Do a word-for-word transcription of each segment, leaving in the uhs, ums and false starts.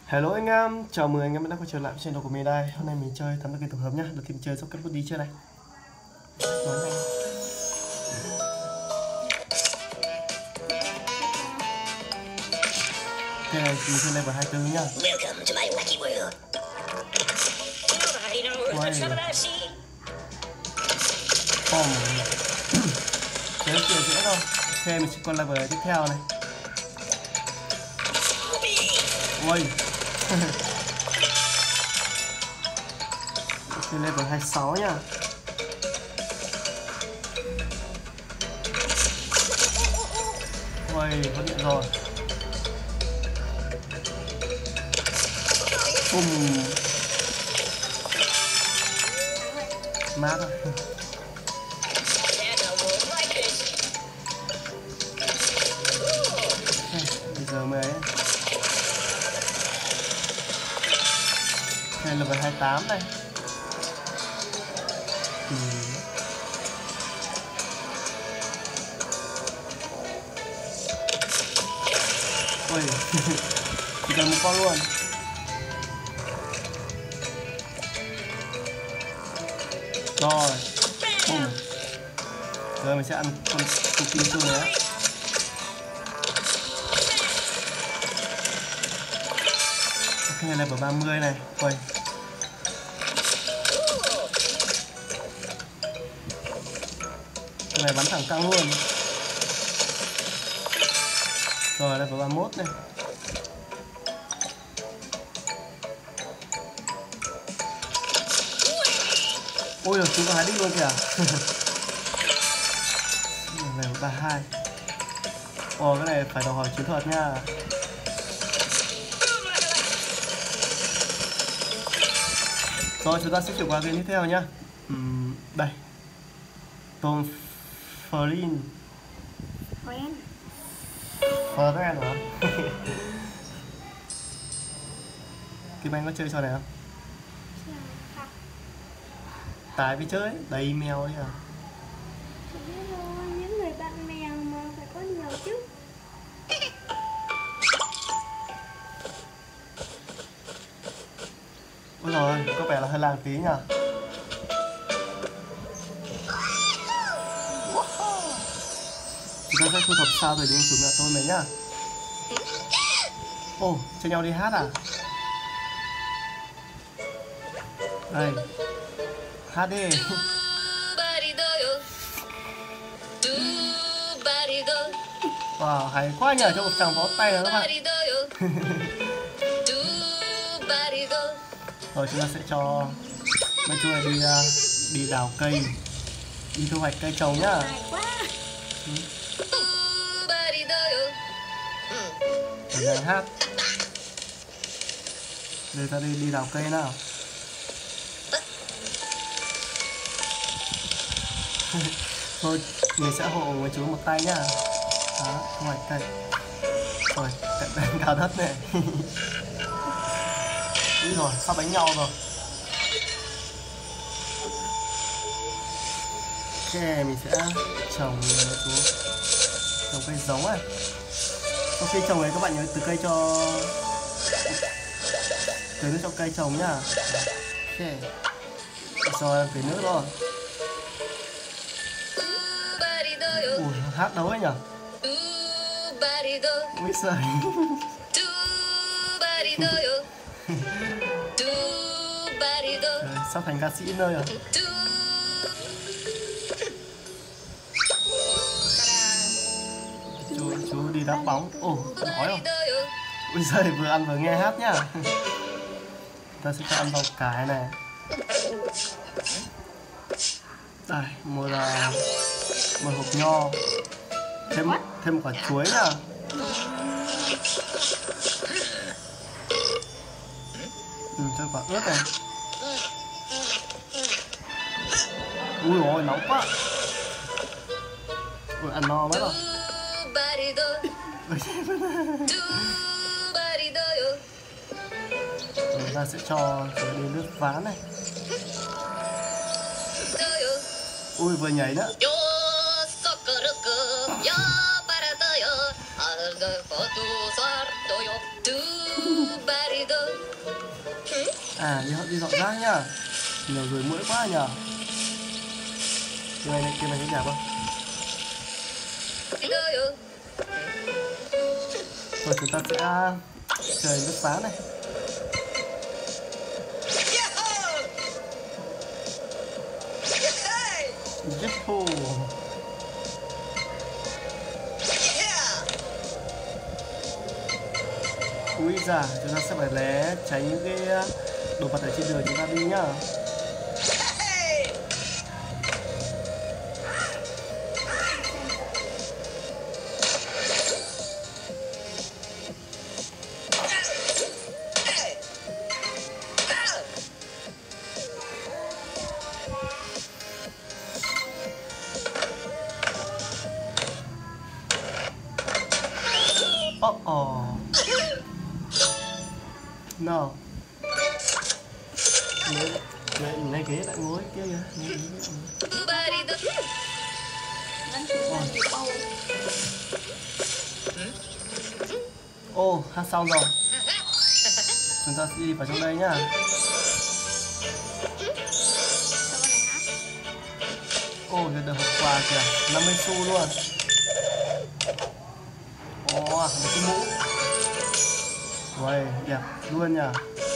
Hello anh em, chào mừng anh em đã quay trở lại với channel của mình đây. Hôm nay mình chơi thắng được cái tổng hợp nhá, được team chơi sóc bút đi chưa này. Nói nhanh. Ok, mình chơi level hai mươi tư nhá. Quay. Oh. Thế kiểu dễ thôi. Ok, mình sẽ qua level tiếp theo này. Ui. Lên level hai mươi sáu nhá. Ui, vẫn điện rồi. Bùm. Mát rồi. Bây giờ mới ấy. Đây level hai mươi tám này. Ừ. Ôi, chỉ cần một con luôn. Rồi, bùm. Giờ mình sẽ ăn con cục kim cương này á. Ok, level ba mươi này. Ôi. Cái này bắn thẳng căng luôn. Rồi level ba mươi mốt này. Ôi rồi chúng có hái đích luôn kìa. Level ba mươi hai. Ồ, cái này phải đòi hỏi chiến thuật nha. Rồi chúng ta sẽ chuyển qua game tiếp theo nhá. Uhm, đây Tom Flynn. Friend. Friend hả? Kim Anh có chơi trò này không? Không. Tải với chơi, đầy mèo đi à. Chị biết rồi, những người bạn mèo mà phải có nhiều chứ. Ôi rồi, có vẻ là hơi làng tí nhỉ. Chúng ta sẽ thu thập sao rồi đến xuống nhà tôi này nhá. Ồ, oh, cho nhau đi hát à? Đây. Hát đi. Wow, hay quá nhờ, cho một chàng vỗ tay nữa các bạn. Rồi chúng ta sẽ cho mấy chú này đi uh, đi đào cây, đi thu hoạch cây trồng nhá. Ừ. Để đang hát. Để ta đi đi đào cây nào. Thôi người sẽ hộ với chú một tay nhá. Đó, thu hoạch cây. Rồi cận bên cao đất này. Úi rồi, sắp đánh nhau rồi. Ok, mình sẽ trồng chú trồng cây giống này. Sau khi trồng này các bạn nhớ từ cây cho tưới nước cho cây trồng nhá. Ok. Rồi tưới nước rồi. Ui, hát đấu ấy nhở. Ui giời. Rồi, sắp thành ca sĩ nơi rồi. Chú, chú đi đá bóng. Ồ, đói rồi. Ui giời, vừa ăn vừa nghe hát nhá. Ta sẽ cho ăn rau cải này. Đây, một là một hộp nho. Thêm thêm một quả chuối nhá. Ừ, cho quả ớt này. Ui ôi, nóng quá. Ui, ăn no mất rồi. Chúng ta sẽ cho đi nước ván này. Ui, vừa nhảy nữa. À đi họ đi dọn rác nhá. Nhiều rồi mũi quá nhở. Cái này này, cái này có đẹp không? Rồi chúng ta sẽ chơi bứt phá này. Yahoo! Ui già, chúng ta sẽ phải né tránh những cái đồ vật ở trên đường chúng ta đi nhá. Oh oh. No. Lấy, lấy, lấy ghế lại ngồi kia kìa. Lấy ghế lại ngồi. Ô, oh, hát xong rồi. Chúng ta sẽ đi vào trong đây nhá. Ô, oh, được hộp quà kìa, năm mươi xu luôn. Ồ, oh, một cái mũ. Uầy, đẹp luôn nhỉ.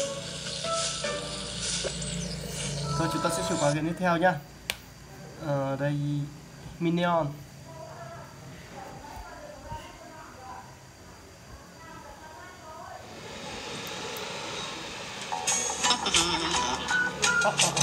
Thôi chúng ta sẽ chuyển qua game tiếp theo nhá. Ờ, đây Minion. Oh, oh, oh.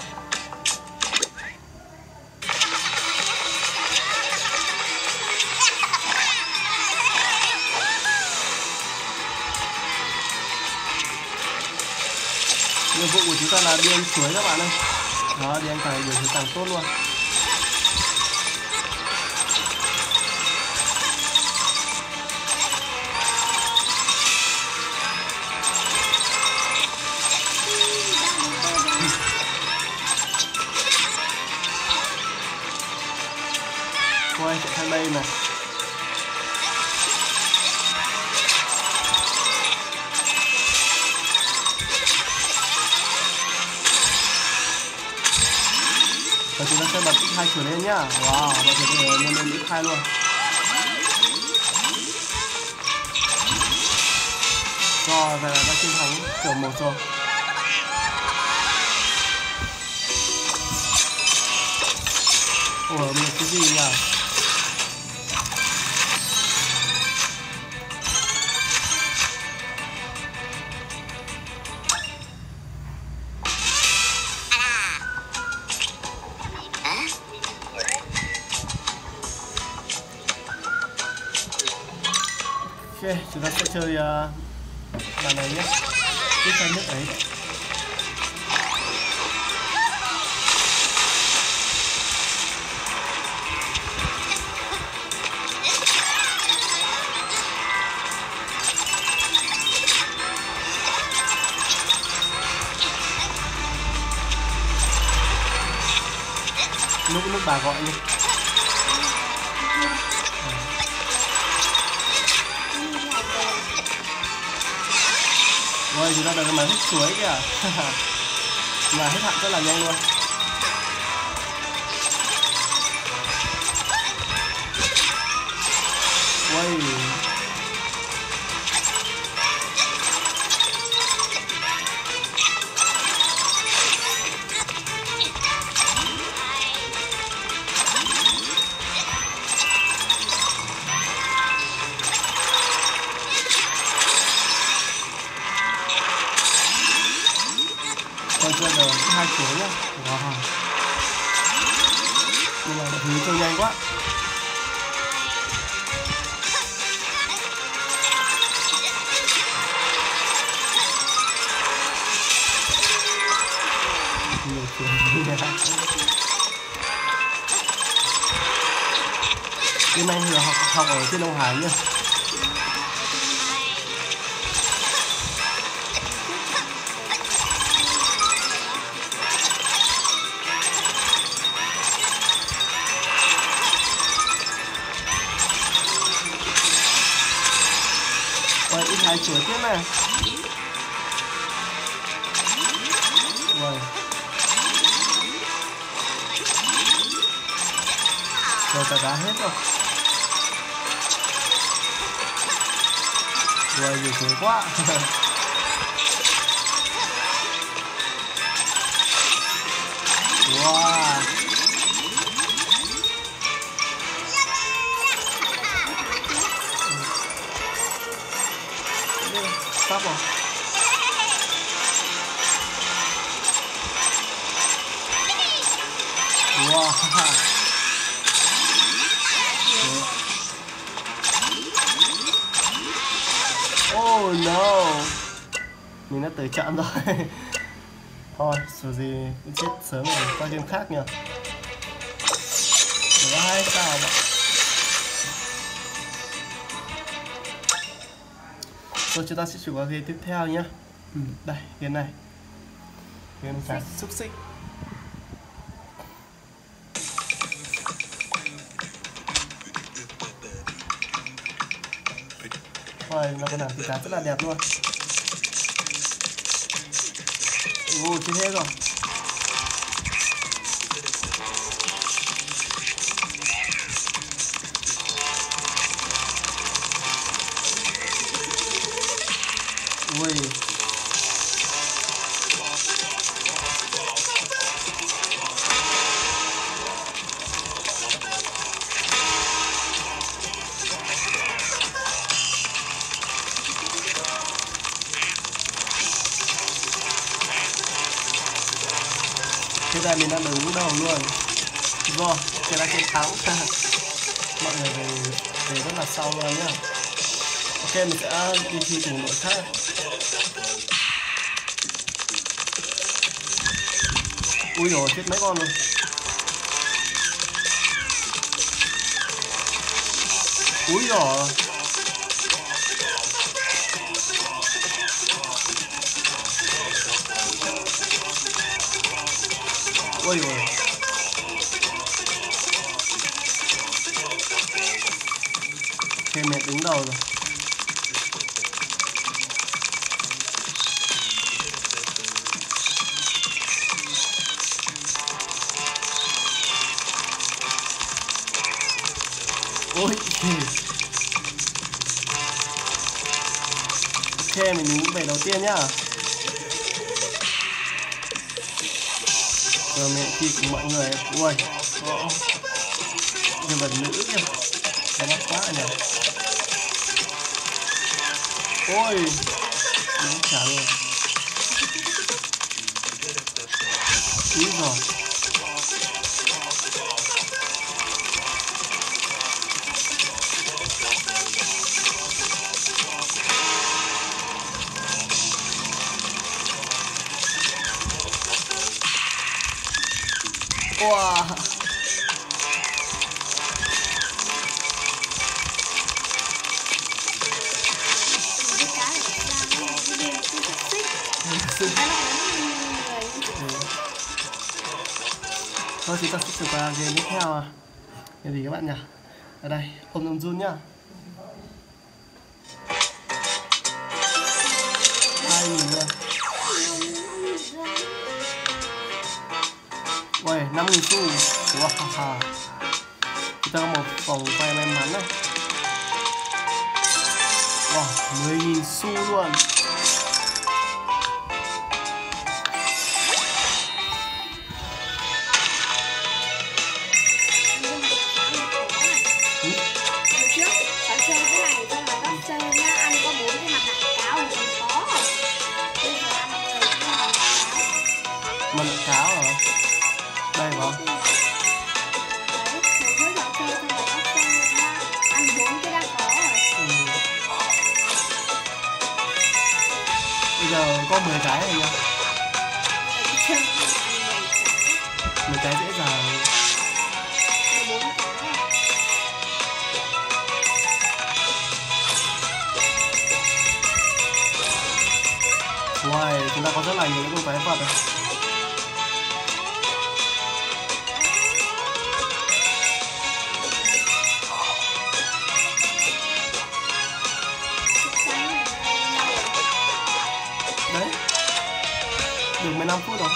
Nhiệm vụ của chúng ta là đi ăn chuối các bạn ơi. Đó, đi ăn càng nhiều thì càng tốt luôn. Quay chạy sang đây này. Và chúng ta sẽ bật x hai chuột lên nhá. Wow, và có thể nhân lên x hai luôn. Rồi, vậy là đã chiến thắng kiểu một rồi. Ủa, mình cái gì nhỉ? Ok, chúng ta sẽ chơi uh, bàn này nhé. Tiếp theo nước ấy. Lúc lúc bà gọi đi. Rồi chúng ta được cái máy hút suối kìa. Mà hết hạn rất là nhanh luôn. Ui. Còn chưa được hai chuối nhá. Wow. Nhưng mà thứ trôi nhanh quá. Nhiều chuối nha. Cái này thì học học ở trên Đông Hải nhá. Ôi, ít hai chuối tiếp này. Rồi cả đá hết rồi. Rồi nhiều thế quá. Wow. Sắp rồi. Wow. Oh no. Mình đã tới trận rồi. Thôi, dù gì cũng chết sớm rồi, qua game khác nhỉ. Đó hay sao vậy? Rồi chúng ta sẽ chuyển qua game tiếp theo nhé. Ừ, đây, game này. Game cá xúc xích. Rồi, nó có làm cá rất là đẹp luôn. Ồ, chết hết rồi. Ui. Thế là mình đã đứng đầu luôn. Rồi, thế là chiến thắng. Mọi người về, về rất là sau luôn nhá. Ok, mình sẽ đi thi cùng đội khác. Ui dồi, chết mấy con rồi. Úi dồi. Ôi dồi. Thế mẹ đứng đầu rồi. Ôi. Ok, mình đứng về đầu tiên nhá. Rồi mẹ thi cùng mọi người. Ui, nhân vật nữ nhỉ. Đẹp mắt quá nhỉ. Ôi, đúng chả luôn. Úi giời. Wow. Thôi chúng ta sẽ chuyển qua game tiếp theo à. Cái gì các bạn nhỉ? Ở đây, ôm đồng run nhá. Hai nghìn luôn. Ôi, năm nghìn xu. Wow. Chúng ta có một vòng quay may mắn này. Wow, mười nghìn xu luôn. Mặt nạ cáo hả? Đây không? Bây giờ có mười cái này nha. mười cái dễ dàng. Wow, chúng ta có rất là nhiều những con quái vật này. Đấy, được mười lăm phút rồi.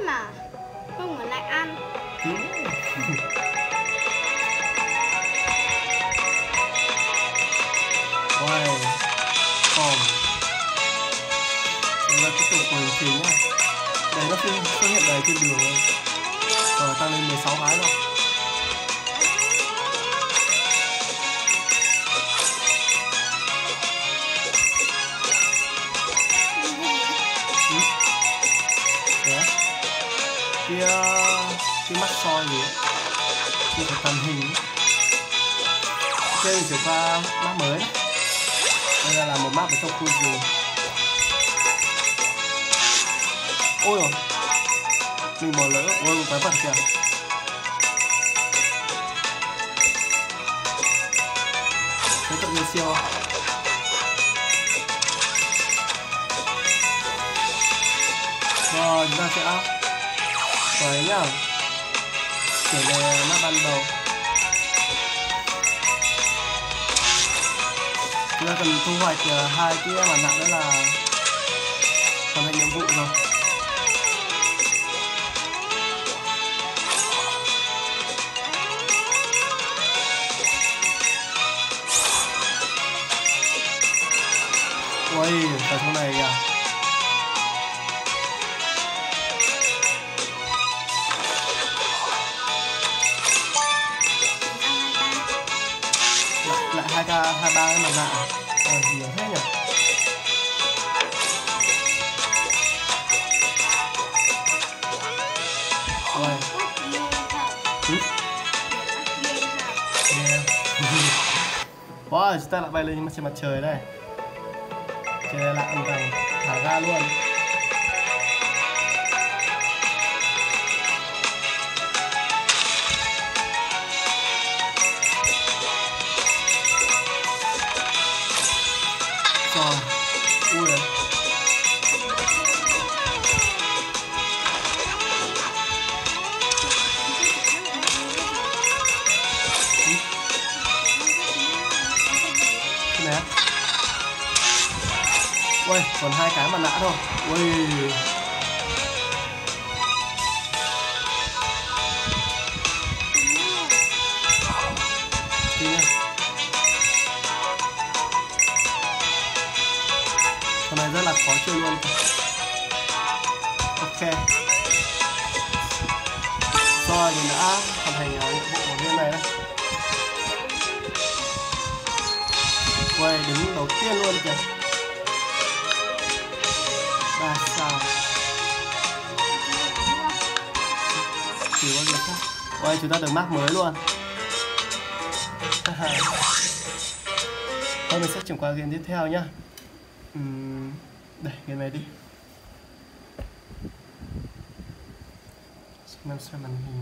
mà không ở lại ăn. Ừ. Wow, còn đây là tiếp tục của hình chính nha. Đấy nó xuất xuất hiện đấy trên đường rồi. Rồi tăng lên mười sáu cái rồi. Ừ. Đấy. Kia cái mắt soi gì ấy. Kia cái tàn hình ấy. Chơi mình chuyển qua map mới. Đây là, là một map ở trong khu rừng. Ôi rồi, mình bỏ lỡ. Ôi một cái vật kìa. Thấy tự nhiên siêu không? Rồi chúng ta sẽ quay nhá, trở về map ban đầu. Chúng ta cần thu hoạch uh, hai cái mặt nạ nữa là hoàn thành nhiệm vụ rồi. Ôi, ở chỗ này kìa. Lại, lại hai k hai ba cái mặt nạ. Ờ, nhiều thế nhỉ. Ôi. Ừ? Yeah. Wow, chúng ta lại bay lên trên mặt trời đây. Chơi lại âm thầm thả ga luôn. Rồi, ui à. Cái này á. Ui, còn hai cái mặt nạ thôi. Ui. Đi nha. Con này rất là khó chơi luôn. Ok. Rồi mình đã hoàn thành nhiệm vụ của game này đấy. Ui, đứng đầu tiên luôn kìa. Ba sao. Chỉ có việc khác. Ôi, chúng ta được map mới luôn. Thôi mình sẽ chuyển qua game tiếp theo nhá. uhm, Đây, game này đi. Năm xem màn hình.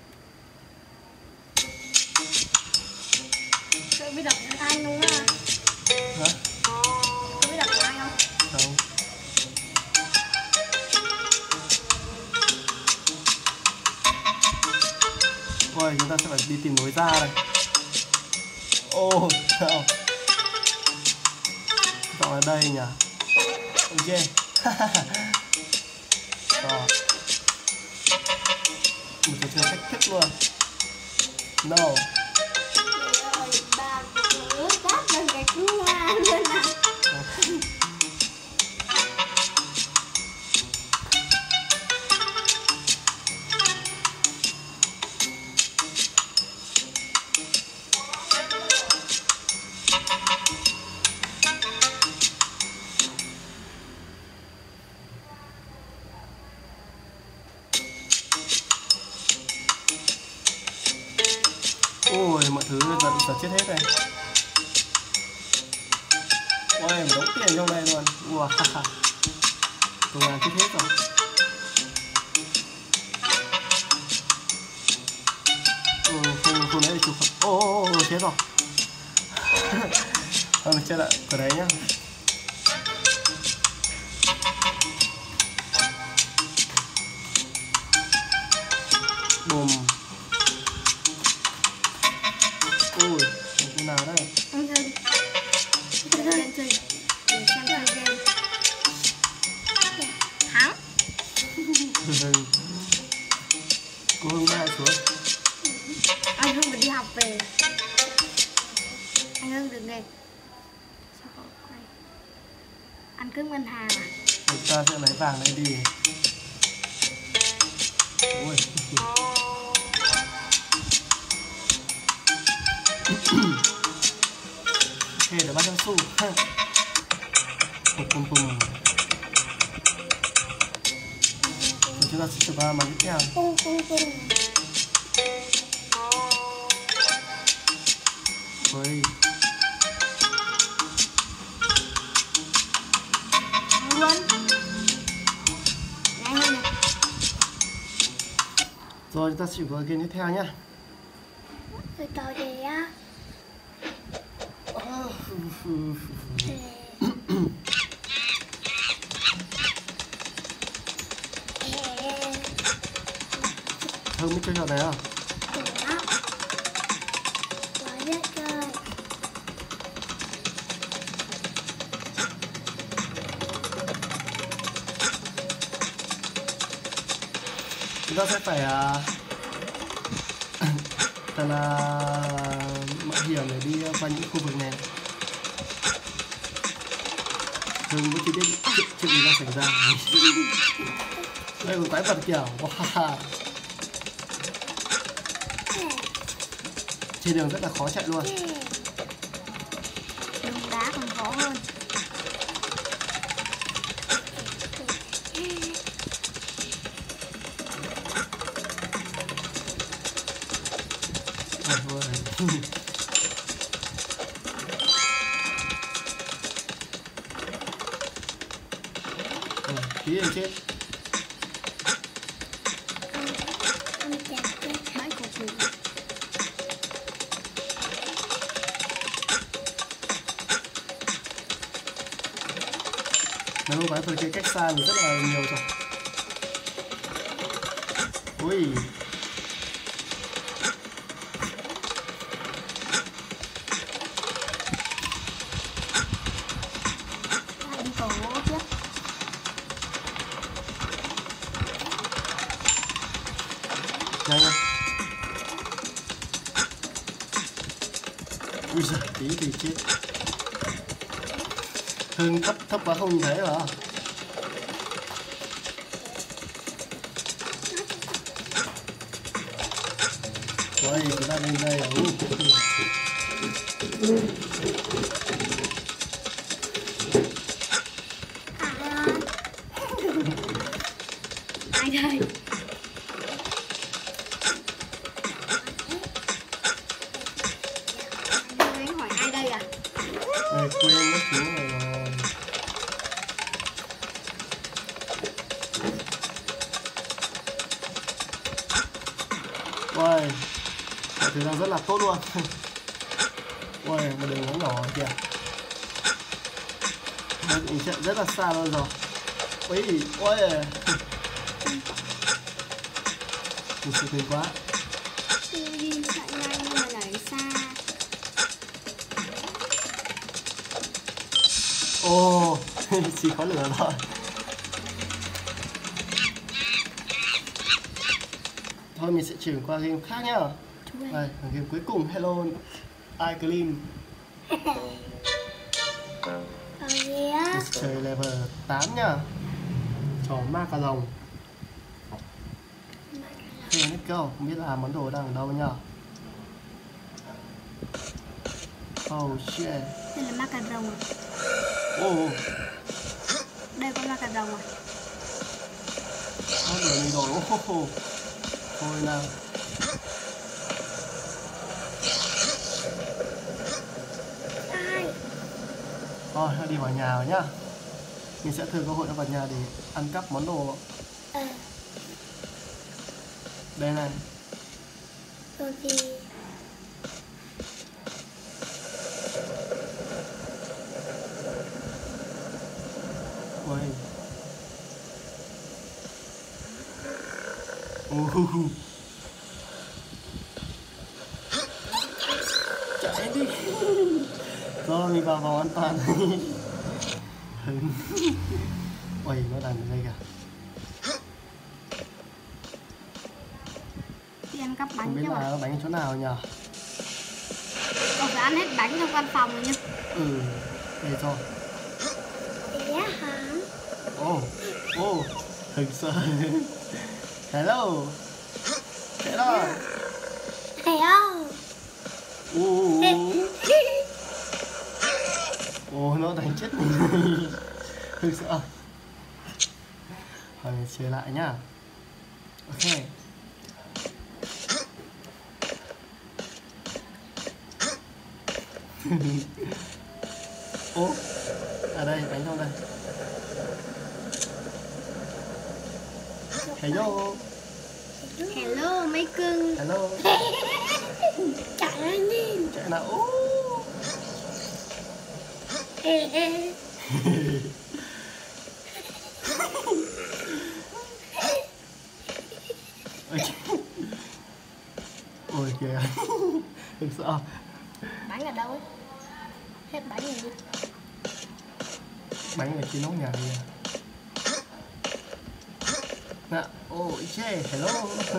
Tôi biết đọc tiếng Anh đúng không? Hả? Tôi biết đọc tiếng Anh không? Không. Ôi, chúng ta sẽ phải đi tìm lối ra này. Ô, oh, sao? Chọn ở đây nhỉ? Ok. Rồi. Một trò chơi thách thức luôn. No. Rồi, bà cứ cắt lên cái cua luôn à. Ôi, mọi thứ giờ giờ chết hết này. Ôi, mình đóng tiền trong đây luôn. Wow. Công an chết hết rồi. Ừ, không, không lấy được chụp. Ô, ô, ô, chết rồi. Thôi mình chơi lại cái đấy nhá. Bùm. Ui, cái nào đây? Chơi chơi chơi chơi để xem chơi game. Thắng. Cô Hưng mai xuống. Anh Hưng phải đi học về. Anh Hưng đừng nghe. Sao có quay? Anh cướp ngân hàng à? Chúng ta sẽ lấy vàng đây đi. Ôi. Ok, để bắt trang su. Pum pum pum. Rồi chúng ta sẽ chụp ba màn tiếp theo. Pum pum pum. Ôi. Luôn. Nhanh hơn này. Rồi chúng ta sẽ chụp vào game tiếp theo nhá. Từ từ đi á. Hưng biết chơi trò này không? Quá biết chơi. Chúng ta sẽ phải uh, thật là mạo hiểm để đi qua những khu vực này. Hưng mới chỉ biết chuyện, chuyện gì đang xảy ra. Đây là quái vật kìa. Wow. Trên đường rất là khó chạy luôn. Đường đá còn khó hơn. Tí em chết. Bãi cổ quỷ. Nếu không phải phần kia cách xa mình rất là nhiều rồi. Ui. Lại đi cổ tiếp. Nhanh nhanh. Ui giời, tí thì chết. Hưng thấp thấp quá không nhìn thấy hả? Ôi, chúng ta lên đây. Ai đây? Anh hỏi ai đây à? Này, quên mất thứ này rồi. Ôi, mọi thứ đang rất là tốt luôn. Ôi, một đường ngắn nhỏ kìa. Mình chạy rất là xa luôn rồi. Ôi, ôi. Mình sự tình quá. Đi chạy nhanh nhưng mà đẩy xa. Ồ, chỉ có lửa thôi. Thôi mình sẽ chuyển qua game khác nhá. Đây, game cuối cùng, Hello iClean. Còn gì á? Mình sẽ chơi level tám nhá. Trò ma cà rồng. Ok, let's go. Không biết là món đồ đang ở đâu nhá. Oh shit. Đây là ma cà rồng à? Oh, Đây có ma cà rồng à? có lửa mì rồi. Oh, oh, oh. Thôi nào. Ai? Thôi, đi vào nhà rồi nhá. Mình sẽ thừa cơ hội vào nhà để ăn cắp món đồ. Ờ. Đây này. Rồi gì? Ôi. Uh. Chạy đi. Rồi mình vào vòng an toàn. Ôi, nó đang ở đây kìa. đi ăn cắp Không bánh biết chứ mà. là bánh ở chỗ nào nhỉ? Cậu phải ăn hết bánh trong căn phòng rồi nhá. Ừ, để rồi. Thế hả? Ồ, ồ, thực sự. Hello. Hello. Thấy không? Ồ, ồ, nó đánh chết mình. Thực sự. Hỏi chia lại nhá. Ok. Ô, ở đây, bánh trong đây. Hello. Hello mấy cưng. Hello. Chạy lên đi. Chạy nào. Ô. Ê ê. Ôi kìa. Thực sợ. Bánh ở đâu ấy? Hết bánh rồi đi. Bánh ở trên nóc nhà kìa. Nè, ô, chê, hello.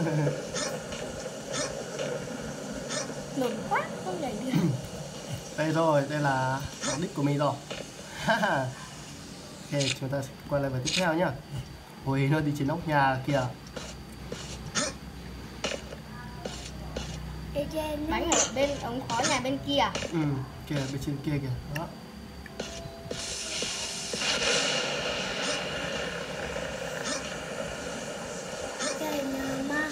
Nổn quá, không nhảy được. Đây rồi, đây là mục đích của mình rồi. Ok, chúng ta sẽ quay lại vào tiếp theo nhá. Ôi, nó đi trên nóc nhà kìa. Ê trên Bánh ở bên ống khói nhà bên kia. Ừ, kìa, bên trên kia kìa. Đó. trời nhà ma.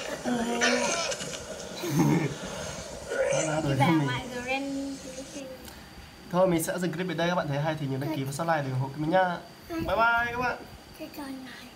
Đó là Đi đuổi vào theo mình. ngoài Grand. Thôi mình sẽ dừng clip ở đây, các bạn thấy hay thì nhớ đăng ký và subscribe để ủng hộ kênh mình nhá. Bye bye các bạn. Cái con này.